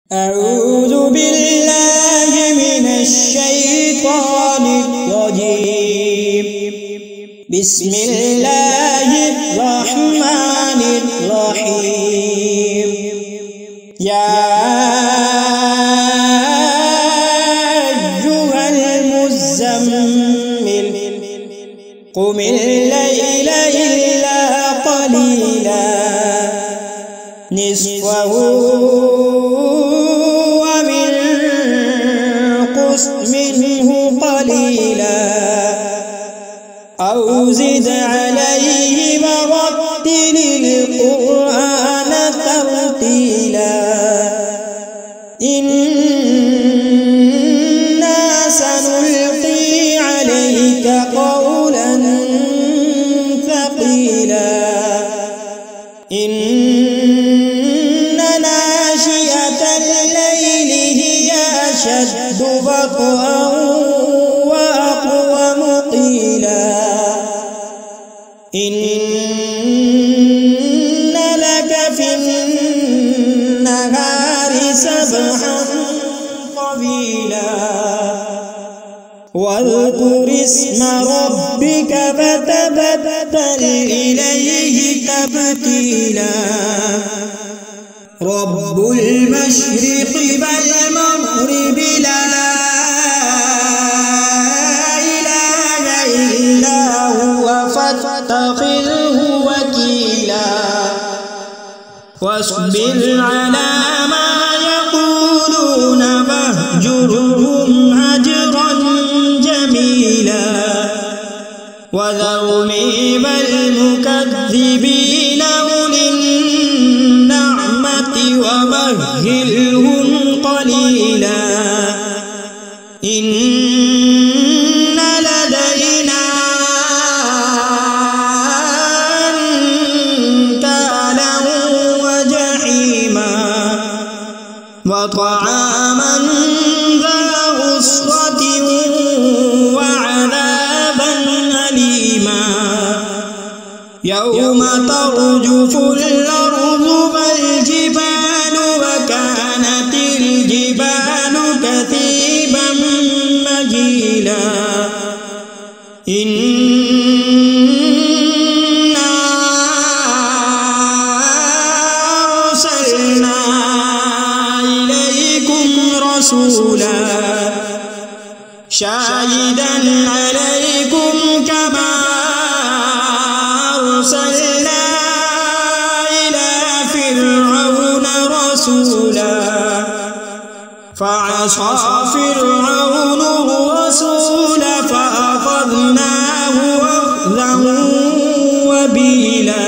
अऊज़ु बिल्लाहि मिनश्शैतानिर्रजीम। बिस्मिल्लाहिर्रहमानिर्रहीम। या अय्युहल मुज़्ज़म्मिल क़ुमिल लैला इल्ला क़लीला निस्फ़हु मिन्हु क़लीला औ ज़िद अलैहि वरत्तिलिल क़ुरआन तर्तीला। इन्ना सनुल्क़ी अलैका क़ौलन थक़ीला। इन्ना नाशिअतल लैलि हिय अशद्दु वत्अन व अक़वम क़ीला। इन्ना लक फ़िन्नहारि सबहन तवीला। वज़्कुर इस्म रब्बिक वतबत्तल इलैहि तब्तीला। रब्बुल मशरिक़ि वल मग़रिबि ला इलाहा इल्ला हुवा फत्तख़िज़हु वकीला। वस्बिर अला मा यक़ूलून वahjurhum हज्रन जमीला। वज़रनी वल मुकज़्ज़िबीन उलिन वमह्हिलहुम क़लीला। इन्न लदैना अनकालन व जहीमा व तआमन ज़ा गुस्वतिन व अज़ाबन अलीमा। यौम तर्जुफुल अर्ज़ु वल जिबालु व कानतिल जिबालु कसीबन महीला। इन्ना अरसलना इलैकुम रसूला शाहिदन अलैकुम कमा अरसलना इला फ़िरऔन रसूला। फ़असा फ़िरऔन रसूल फ़अख़ज़नाहु अख़ज़न वबीला।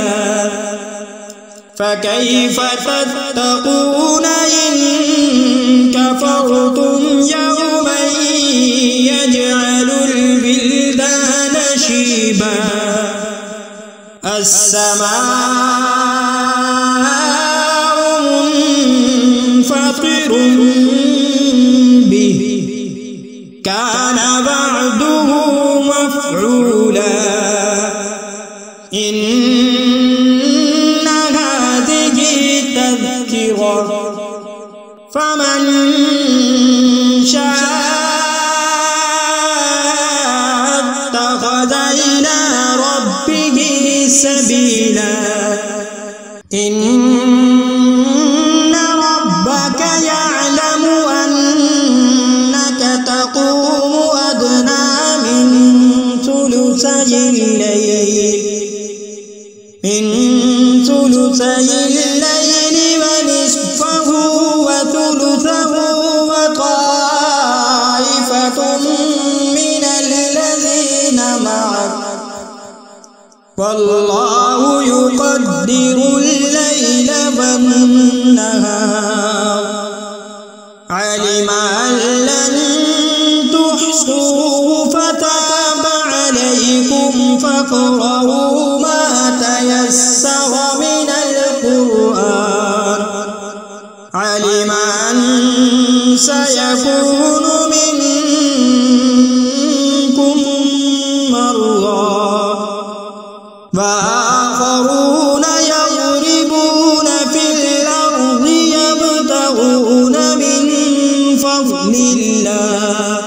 फ़कैफ़ तत्तक़ून इन कफ़रतुम यौमन यजअलुल विल्दान शीबा। अस्समाउ मुन्फ़तिरुन बिहि कान वअदुहु मफ़ऊला। इन्न हाज़िहि तज़किरा फमन शाअ इत्तख़ज़ इला रब्बिहि सबीला। इन्न रब्बक यअलमु अन्नक तक़ूमु अदना मिन थुलुसैल लैलि व निस्फ़हु व थुलुसहु व ताइफ़तुम मिनल लज़ीना मअक। वल्लाहु युक़द्दिरुल लैल वन्नहार अलिमा अल्लन तुह्सूहु फताब अलैकुम फ़क़रऊ मा तयस्सर मिनल क़ुरआन। अलिमा अन सयकूनु मिनकुम मर्ज़ा वआख़रून यضربून फ़िल अर्ज़ि यब्तग़ून الله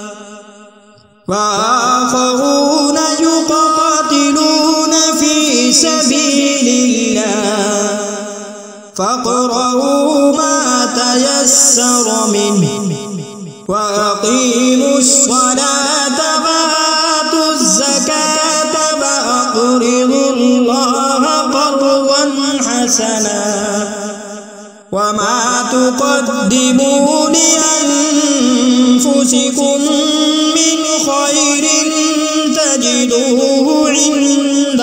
وآخرون يقاتلون في سبيل الله فاقرؤوا ما تيسر منه وأقيموا الصلاة وآتوا الزكاة وأقرضوا الله قرضا حسنا وما تقدموا لأنفسكم من خير تجدوه عند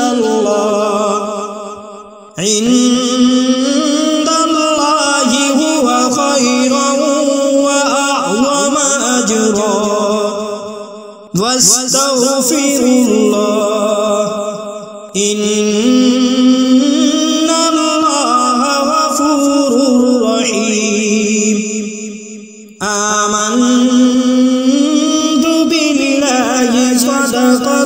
الله هو خيرا وأعظم أجرا واستغفروا الله إن الله غفور رحيم آمنت بالله صدق